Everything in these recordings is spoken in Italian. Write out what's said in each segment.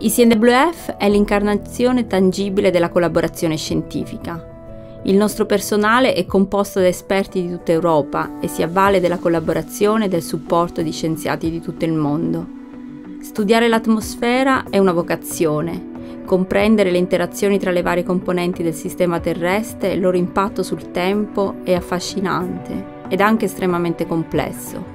ICNWF è l'incarnazione tangibile della collaborazione scientifica. Il nostro personale è composto da esperti di tutta Europa e si avvale della collaborazione e del supporto di scienziati di tutto il mondo. Studiare l'atmosfera è una vocazione. Comprendere le interazioni tra le varie componenti del sistema terrestre e il loro impatto sul tempo è affascinante ed anche estremamente complesso.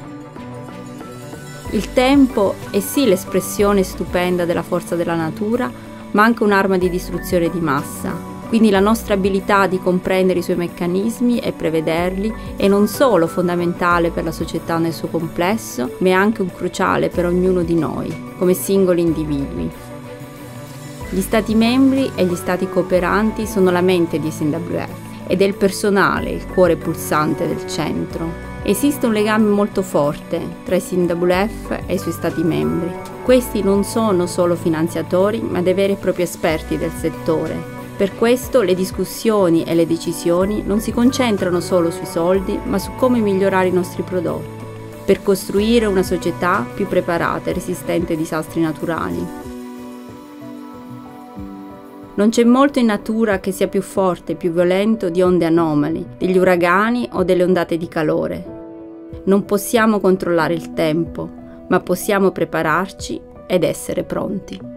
Il tempo è sì l'espressione stupenda della forza della natura, ma anche un'arma di distruzione di massa. Quindi la nostra abilità di comprendere i suoi meccanismi e prevederli è non solo fondamentale per la società nel suo complesso, ma è anche un cruciale per ognuno di noi, come singoli individui. Gli Stati membri e gli Stati cooperanti sono la mente di ICNWF ed è il personale il cuore pulsante del centro. Esiste un legame molto forte tra ICNWF e i suoi Stati membri. Questi non sono solo finanziatori, ma dei veri e propri esperti del settore. Per questo le discussioni e le decisioni non si concentrano solo sui soldi, ma su come migliorare i nostri prodotti, per costruire una società più preparata e resistente ai disastri naturali. Non c'è molto in natura che sia più forte e più violento di onde anomali, degli uragani o delle ondate di calore. Non possiamo controllare il tempo, ma possiamo prepararci ed essere pronti.